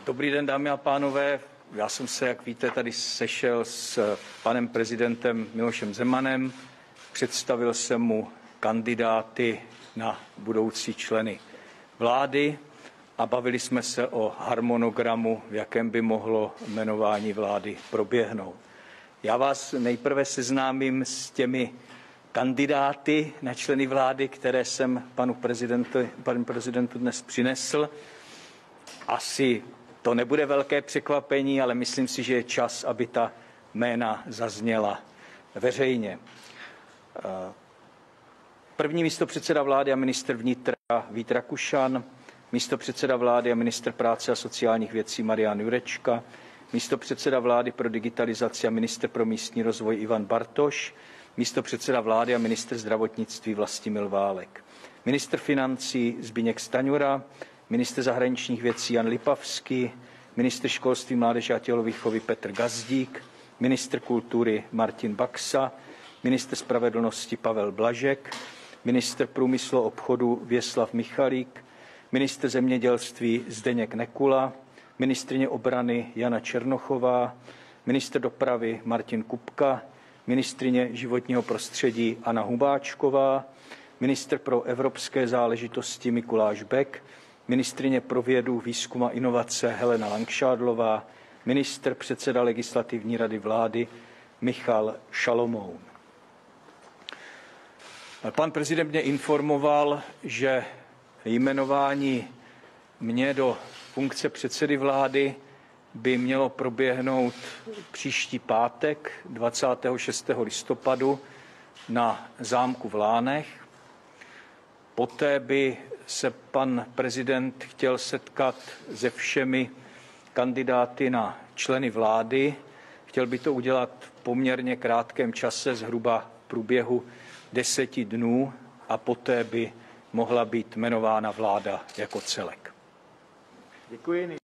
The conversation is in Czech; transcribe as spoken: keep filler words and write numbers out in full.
Dobrý den, dámy a pánové. Já jsem se, jak víte, tady sešel s panem prezidentem Milošem Zemanem. Představil jsem mu kandidáty na budoucí členy vlády a bavili jsme se o harmonogramu, v jakém by mohlo jmenování vlády proběhnout. Já vás nejprve seznámím s těmi kandidáty na členy vlády, které jsem panu prezidentu, panu prezidentu dnes přinesl. Asi to nebude velké překvapení, ale myslím si, že je čas, aby ta jména zazněla veřejně. První místopředseda vlády a ministr vnitra Vít Rakušan, místopředseda vlády a ministr práce a sociálních věcí Marian Jurečka, místopředseda vlády pro digitalizaci a ministr pro místní rozvoj Ivan Bartoš, místopředseda vlády a ministr zdravotnictví Vlastimil Válek, ministr financí Zbyněk Stanjura, ministr zahraničních věcí Jan Lipavský, ministr školství, mládeže a tělovýchovy Petr Gazdík, ministr kultury Martin Baxa, ministr spravedlnosti Pavel Blažek, ministr průmyslu a obchodu Věslav Michalík, ministr zemědělství Zdeněk Nekula, ministryně obrany Jana Černochová, ministr dopravy Martin Kupka, ministryně životního prostředí Anna Hubáčková, ministr pro evropské záležitosti Mikuláš Bek, ministryně pro vědu, výzkum a inovace Helena Langšádlová, ministr předseda legislativní rady vlády Michal Šalomoun. Pan prezident mě informoval, že jmenování mě do funkce předsedy vlády by mělo proběhnout příští pátek dvacátého šestého listopadu na zámku v Lánech. Poté by se pan prezident chtěl setkat se všemi kandidáty na členy vlády. Chtěl by to udělat v poměrně krátkém čase, zhruba v průběhu deseti dnů, a poté by mohla být jmenována vláda jako celek. Děkuji.